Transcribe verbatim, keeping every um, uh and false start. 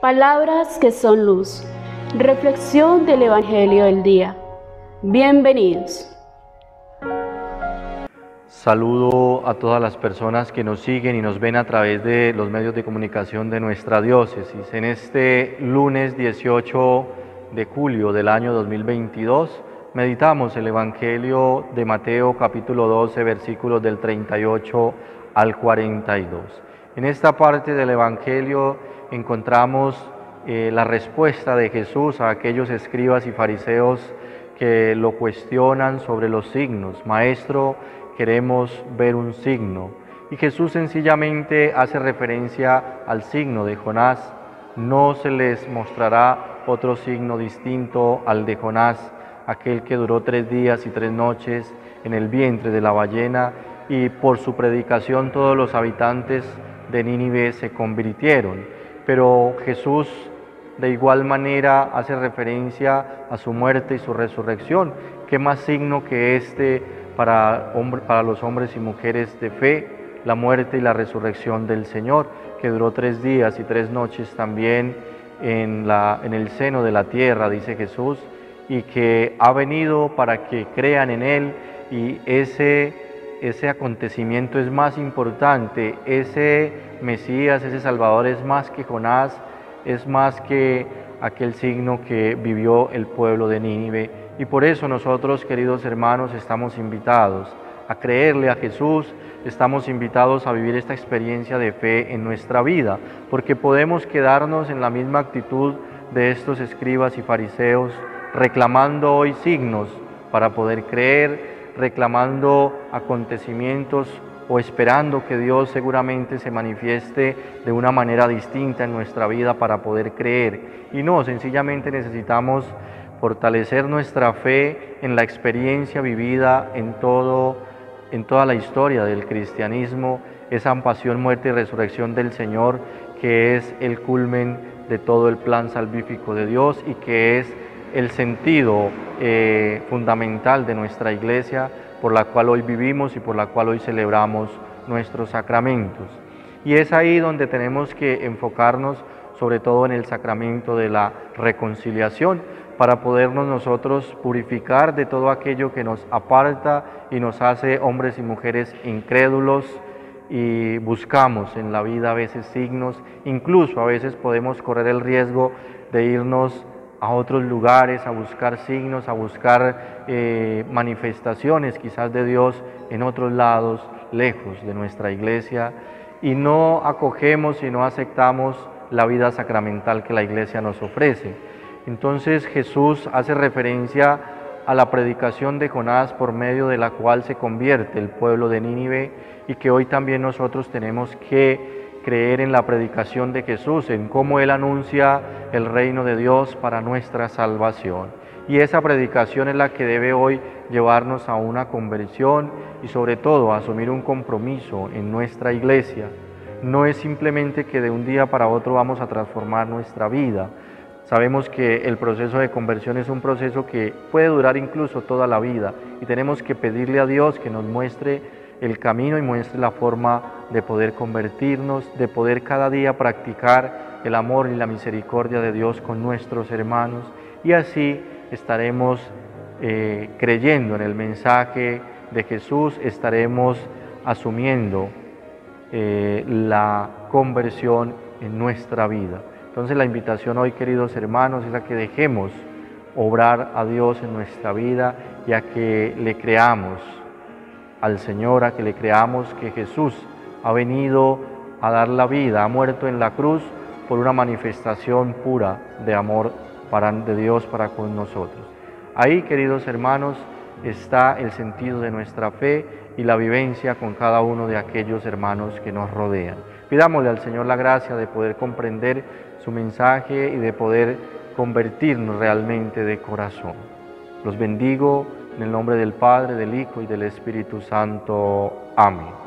Palabras que son luz. Reflexión del Evangelio del día. Bienvenidos. Saludo a todas las personas que nos siguen y nos ven a través de los medios de comunicación de nuestra diócesis. En este lunes dieciocho de julio del año dos mil veintidós, meditamos el Evangelio de Mateo capítulo doce, versículos del treinta y ocho al cuarenta y dos. En esta parte del Evangelio encontramos eh, la respuesta de Jesús a aquellos escribas y fariseos que lo cuestionan sobre los signos. Maestro, queremos ver un signo. Y Jesús sencillamente hace referencia al signo de Jonás. No se les mostrará otro signo distinto al de Jonás, aquel que duró tres días y tres noches en el vientre de la ballena, y por su predicación todos los habitantes de Nínive se convirtieron. Pero Jesús de igual manera hace referencia a su muerte y su resurrección. ¿Qué más signo que este para, hombre, para los hombres y mujeres de fe? La muerte y la resurrección del Señor, que duró tres días y tres noches también en, la, en el seno de la tierra, dice Jesús, y que ha venido para que crean en Él, y ese, ese acontecimiento es más importante. Ese Mesías, ese Salvador es más que Jonás, es más que aquel signo que vivió el pueblo de Nínive. Y por eso nosotros, queridos hermanos, estamos invitados a creerle a Jesús, estamos invitados a vivir esta experiencia de fe en nuestra vida, porque podemos quedarnos en la misma actitud de estos escribas y fariseos, reclamando hoy signos para poder creer, reclamando acontecimientos o esperando que Dios seguramente se manifieste de una manera distinta en nuestra vida para poder creer. Y no, sencillamente necesitamos fortalecer nuestra fe en la experiencia vivida en, todo, en toda la historia del cristianismo, esa pasión, muerte y resurrección del Señor, que es el culmen de todo el plan salvífico de Dios y que es el sentido eh, fundamental de nuestra Iglesia, por la cual hoy vivimos y por la cual hoy celebramos nuestros sacramentos. Y es ahí donde tenemos que enfocarnos, sobre todo en el sacramento de la reconciliación, para podernos nosotros purificar de todo aquello que nos aparta y nos hace hombres y mujeres incrédulos, y buscamos en la vida a veces signos, incluso a veces podemos correr el riesgo de irnos a otros lugares, a buscar signos, a buscar eh, manifestaciones quizás de Dios en otros lados, lejos de nuestra Iglesia, y no acogemos y no aceptamos la vida sacramental que la Iglesia nos ofrece. Entonces Jesús hace referencia a la predicación de Jonás, por medio de la cual se convierte el pueblo de Nínive, y que hoy también nosotros tenemos que creer en la predicación de Jesús, en cómo Él anuncia el reino de Dios para nuestra salvación. Y esa predicación es la que debe hoy llevarnos a una conversión y sobre todo a asumir un compromiso en nuestra Iglesia. No es simplemente que de un día para otro vamos a transformar nuestra vida. Sabemos que el proceso de conversión es un proceso que puede durar incluso toda la vida, y tenemos que pedirle a Dios que nos muestre el camino y muestre la forma de poder convertirnos, de poder cada día practicar el amor y la misericordia de Dios con nuestros hermanos, y así estaremos eh, creyendo en el mensaje de Jesús, estaremos asumiendo eh, la conversión en nuestra vida. Entonces la invitación hoy, queridos hermanos, es a que dejemos obrar a Dios en nuestra vida y a que le creamos al Señor, a que le creamos que Jesús ha venido a dar la vida, ha muerto en la cruz por una manifestación pura de amor para, de Dios para con nosotros. Ahí, queridos hermanos, está el sentido de nuestra fe y la vivencia con cada uno de aquellos hermanos que nos rodean. Pidámosle al Señor la gracia de poder comprender su mensaje y de poder convertirnos realmente de corazón. Los bendigo en el nombre del Padre, del Hijo y del Espíritu Santo. Amén.